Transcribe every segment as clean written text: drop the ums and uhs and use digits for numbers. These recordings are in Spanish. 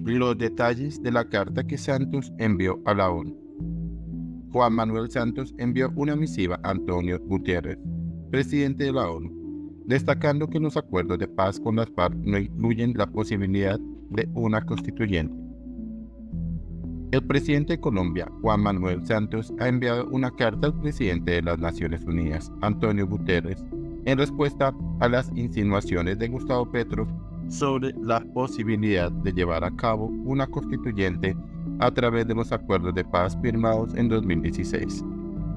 Los detalles de la carta que Santos envió a la ONU. Juan Manuel Santos envió una misiva a Antonio Guterres, presidente de la ONU, destacando que los acuerdos de paz con las FARC no incluyen la posibilidad de una constituyente. El presidente de Colombia, Juan Manuel Santos, ha enviado una carta al presidente de las Naciones Unidas, Antonio Guterres, en respuesta a las insinuaciones de Gustavo Petro sobre la posibilidad de llevar a cabo una constituyente a través de los acuerdos de paz firmados en 2016.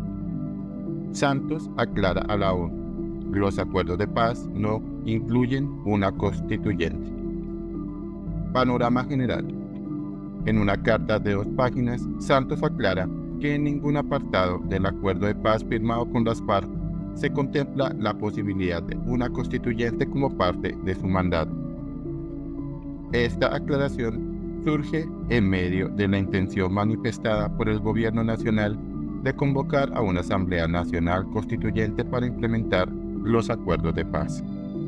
Santos aclara a la ONU: los acuerdos de paz no incluyen una constituyente. Panorama general. En una carta de 2 páginas, Santos aclara que en ningún apartado del acuerdo de paz firmado con las FARC se contempla la posibilidad de una constituyente como parte de su mandato. Esta aclaración surge en medio de la intención manifestada por el Gobierno Nacional de convocar a una Asamblea Nacional Constituyente para implementar los acuerdos de paz.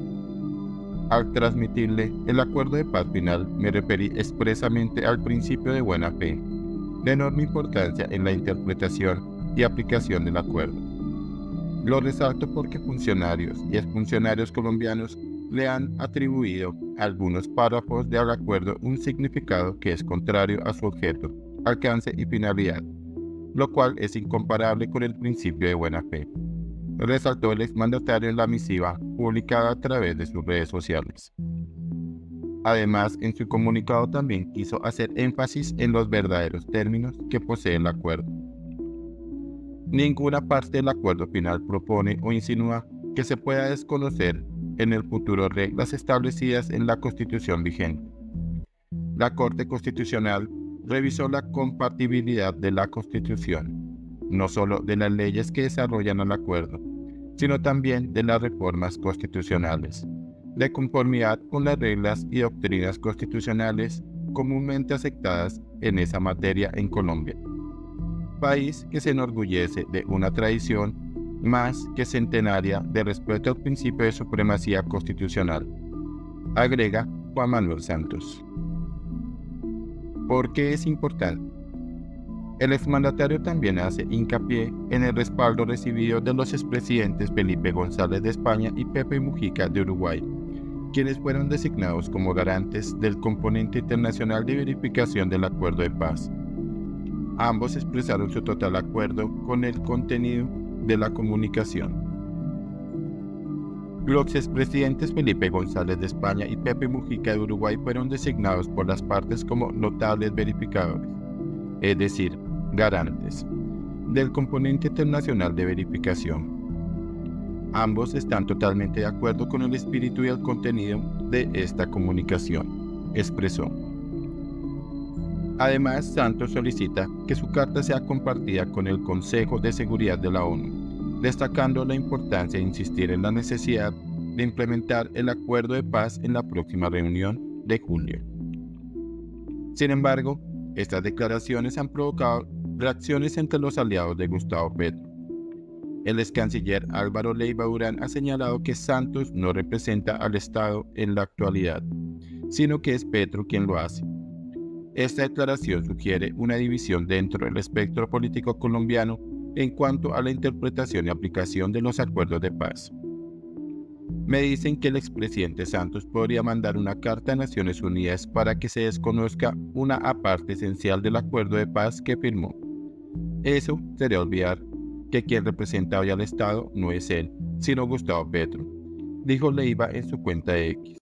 Al transmitirle el acuerdo de paz final, me referí expresamente al principio de buena fe, de enorme importancia en la interpretación y aplicación del acuerdo. Lo resalto porque funcionarios y exfuncionarios colombianos le han atribuido a algunos párrafos del acuerdo un significado que es contrario a su objeto, alcance y finalidad, lo cual es incomparable con el principio de buena fe, resaltó el exmandatario en la misiva publicada a través de sus redes sociales. Además, en su comunicado también quiso hacer énfasis en los verdaderos términos que posee el acuerdo. Ninguna parte del acuerdo final propone o insinúa que se pueda desconocer en el futuro reglas establecidas en la Constitución vigente. La Corte Constitucional revisó la compatibilidad de la Constitución, no solo de las leyes que desarrollan el acuerdo, sino también de las reformas constitucionales, de conformidad con las reglas y doctrinas constitucionales comúnmente aceptadas en esa materia en Colombia, país que se enorgullece de una tradición más que centenaria de respeto al principio de supremacía constitucional, agrega Juan Manuel Santos. ¿Por qué es importante? El exmandatario también hace hincapié en el respaldo recibido de los expresidentes Felipe González de España y Pepe Mujica de Uruguay, quienes fueron designados como garantes del componente internacional de verificación del acuerdo de paz. Ambos expresaron su total acuerdo con el contenido de la comunicación. Los expresidentes Felipe González de España y Pepe Mujica de Uruguay fueron designados por las partes como notables verificadores, es decir, garantes, del componente internacional de verificación. Ambos están totalmente de acuerdo con el espíritu y el contenido de esta comunicación, expresó. Además, Santos solicita que su carta sea compartida con el Consejo de Seguridad de la ONU, destacando la importancia de insistir en la necesidad de implementar el acuerdo de paz en la próxima reunión de julio. Sin embargo, estas declaraciones han provocado reacciones entre los aliados de Gustavo Petro. El ex canciller Álvaro Leiva Urán ha señalado que Santos no representa al Estado en la actualidad, sino que es Petro quien lo hace. Esta declaración sugiere una división dentro del espectro político colombiano en cuanto a la interpretación y aplicación de los acuerdos de paz. Me dicen que el expresidente Santos podría mandar una carta a Naciones Unidas para que se desconozca una parte esencial del acuerdo de paz que firmó. Eso sería olvidar que quien representa hoy al Estado no es él, sino Gustavo Petro, dijo Leiva en su cuenta de X.